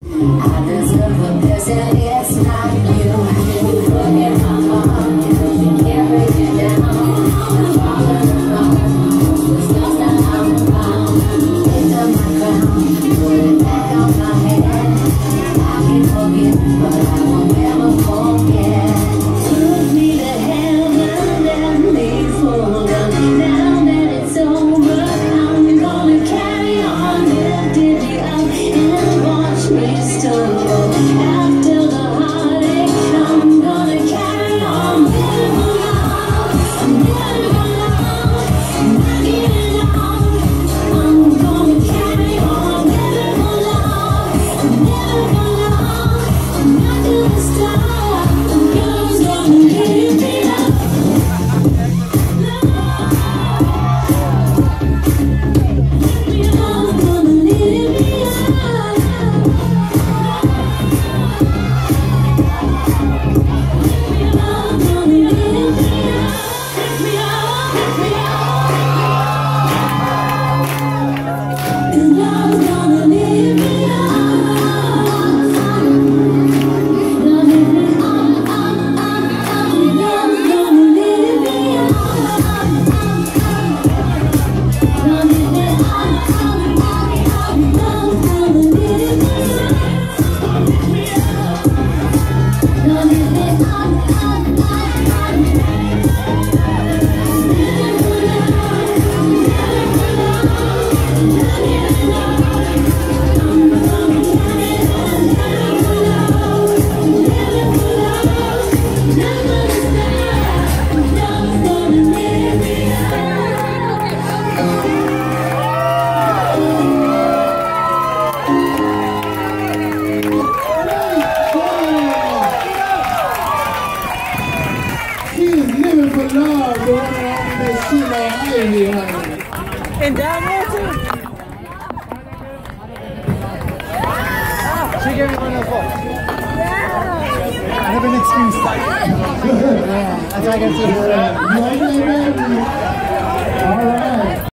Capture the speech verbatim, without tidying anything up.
I deserve the best and it's not you. You put me in my heart, you carry me down. I'm falling alone, the stars that I'm around. Pick up my crown, put it back on my head. I can forget, but I won't ever forget. Took me to heaven, let me fall down. Now that it's over, I'm gonna carry on, lift it up and watch me stumble. After the heartache, I'm gonna carry on, living for love. I'm living for love, I'm not giving up. I'm gonna carry on, living for love. I'm living for love, I'm not gonna stop. The girl's gonna lift me up. Lift me up, gonna lift me up. And down there too. She gave me one of those. I have an excuse. Yeah, that's why I got to. All right.